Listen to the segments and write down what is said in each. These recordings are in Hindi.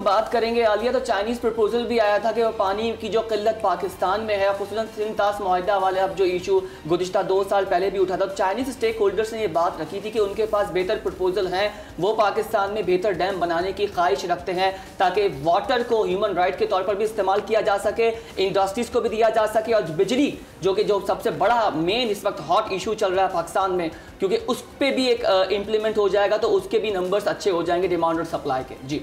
बात करेंगे आलिया, तो चाइनीज प्रपोजल भी आया था कि वो पानी की जो किल्लत पाकिस्तान में है, खुसूसन सिंध-तास मुआहदा वाले अब जो इशू गुज़िश्ता 2 साल पहले भी उठा था, तो चाइनीज स्टेक होल्डर्स ने ये बात रखी थी कि उनके पास बेहतर प्रपोजल हैं, वो पाकिस्तान में बेहतर डैम बनाने की ख्वाहिश रखते हैं ताकि वाटर को ह्यूमन राइट के तौर पर भी इस्तेमाल किया जा सके, इंडस्ट्रीज को भी दिया जा सके, और बिजली जो सबसे बड़ा मेन इस वक्त हॉट इशू चल रहा है पाकिस्तान में, क्योंकि उस पर भी एक इम्प्लीमेंट हो जाएगा तो उसके भी नंबर्स अच्छे हो जाएंगे डिमांड और सप्लाई के। जी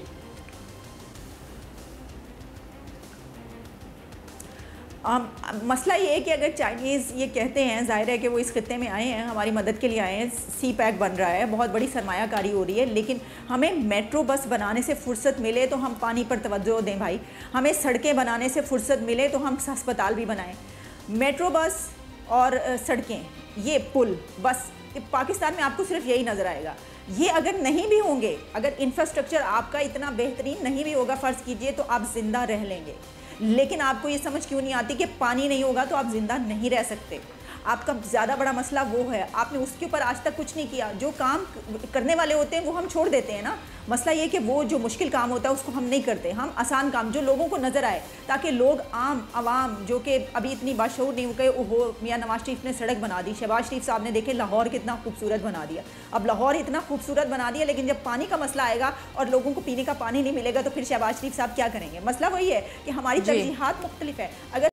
मसला ये है कि अगर चाइनीज़ ये कहते हैं, जाहिर है कि वो इस खित्ते में आए हैं, हमारी मदद के लिए आए हैं, CPEC बन रहा है, बहुत बड़ी सरमायाकारी हो रही है, लेकिन हमें मेट्रो बस बनाने से फुर्सत मिले तो हम पानी पर तवज्जो दें भाई, हमें सड़कें बनाने से फुर्सत मिले तो हम अस्पताल भी बनाएं। मेट्रो बस और सड़कें, ये पुल, बस पाकिस्तान में आपको सिर्फ यही नज़र आएगा। ये अगर नहीं भी होंगे, अगर इंफ्रास्ट्रक्चर आपका इतना बेहतरीन नहीं भी होगा फ़र्ज़ कीजिए, तो आप ज़िंदा रह लेंगे, लेकिन आपको ये समझ क्यों नहीं आती कि पानी नहीं होगा तो आप ज़िंदा नहीं रह सकते। आपका ज़्यादा बड़ा मसला वो है, आपने उसके ऊपर आज तक कुछ नहीं किया। जो काम करने वाले होते हैं वो हम छोड़ देते हैं ना। मसला ये कि वो जो मुश्किल काम होता है उसको हम नहीं करते, हम आसान काम जो लोगों को नज़र आए, ताकि लोग आवाम जो कि अभी इतनी बाशऊर नहीं हो, मियाँ नवाज शरीफ ने सड़क बना दी, शहबाज शरीफ साहब ने देखे लाहौर कितना खूबसूरत बना दिया। अब लाहौर इतना खूबसूरत बना दिया, लेकिन जब पानी का मसला आएगा और लोगों को पीने का पानी नहीं मिलेगा तो फिर शहबाज शरीफ साहब क्या करेंगे? मसला वही है कि हमारी तरजीहात मुख्तलिफ है। अगर